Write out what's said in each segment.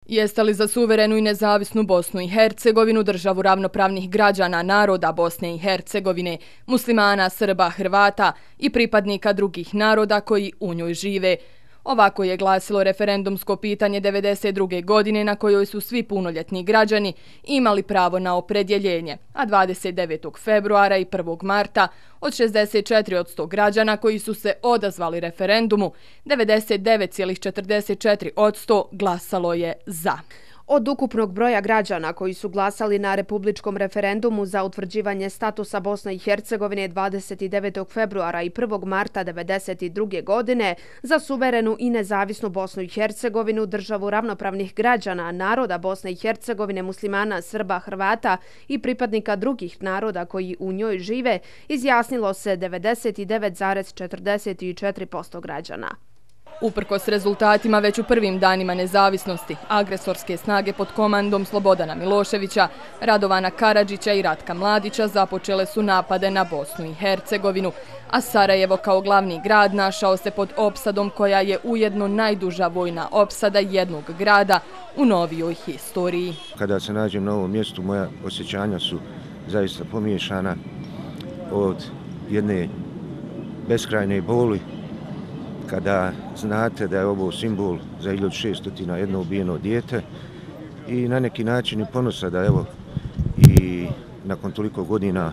Jeste li za suverenu i nezavisnu Bosnu i Hercegovinu, državu ravnopravnih građana naroda Bosne i Hercegovine, muslimana, Srba, Hrvata i pripadnika drugih naroda koji u njoj žive? Ovako je glasilo referendumsko pitanje 1992. godine na kojoj su svi punoljetni građani imali pravo na opredjeljenje, a 29. februara i 1. marta od 64% građana koji su se odazvali referendumu, 99,44% glasalo je za. Od ukupnog broja građana koji su glasali na republičkom referendumu za utvrđivanje statusa Bosne i Hercegovine 29. februara i 1. marta 1992. godine za suverenu i nezavisnu Bosnu i Hercegovinu, državu ravnopravnih građana, naroda Bosne i Hercegovine, muslimana, Srba, Hrvata i pripadnika drugih naroda koji u njoj žive, izjasnilo se 99,44% građana. Uprkos rezultatima već u prvim danima nezavisnosti, agresorske snage pod komandom Slobodana Miloševića, Radovana Karadžića i Ratka Mladića započele su napade na Bosnu i Hercegovinu, a Sarajevo kao glavni grad našao se pod opsadom koja je ujedno najduža vojna opsada jednog grada u novijoj historiji. Kada se nađem na ovom mjestu, moja osjećanja su zaista pomiješana od jedne beskrajne boli, kada znate da je ovo simbol za 1601 ubijeno dijete i na neki način i ponosa da evo i nakon toliko godina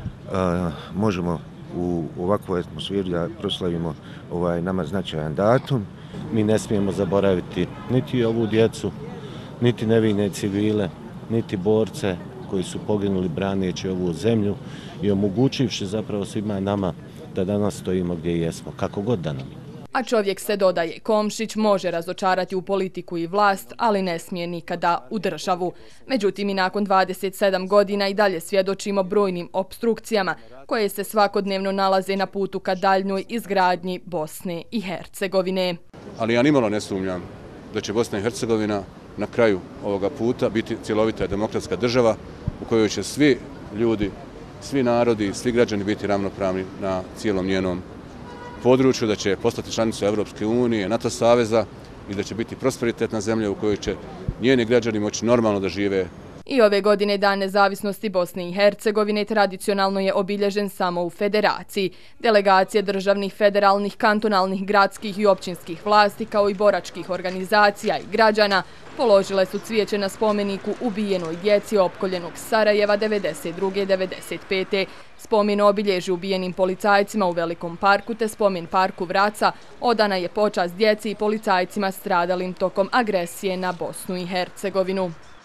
možemo u ovakvoj atmosferi da proslavimo nama značajan datum. Mi ne smijemo zaboraviti niti ovu djecu, niti nevine civile, niti borce koji su poginuli braneći ovu zemlju i omogućivši zapravo svima nama da danas stojimo gdje jesmo, kako god da nam je. A čovjek se, dodaje Komšić, može razočarati u politiku i vlast, ali ne smije nikada u državu. Međutim, i nakon 27 godina i dalje svjedočimo brojnim opstrukcijama koje se svakodnevno nalaze na putu ka daljnjoj izgradnji Bosne i Hercegovine. Ali ja nimalo ne sumnjam da će Bosna i Hercegovina na kraju ovoga puta biti cjelovita demokratska država u kojoj će svi ljudi, svi narodi, svi građani biti ravnopravni na cijelom njenom području, da će postati članica Evropske unije, NATO saveza i da će biti prosperitetna zemlja u kojoj će njeni građani moći normalno da žive. I ove godine Dan nezavisnosti Bosne i Hercegovine tradicionalno je obilježen samo u federaciji. Delegacije državnih, federalnih, kantonalnih, gradskih i općinskih vlasti kao i boračkih organizacija i građana položile su cvijeće na spomeniku ubijenoj djeci opkoljenog Sarajeva 1992-1995. Spomen obilježi ubijenim policajcima u Velikom parku te spomen parku Vraca odana je počast djeci i policajcima stradalim tokom agresije na Bosnu i Hercegovinu.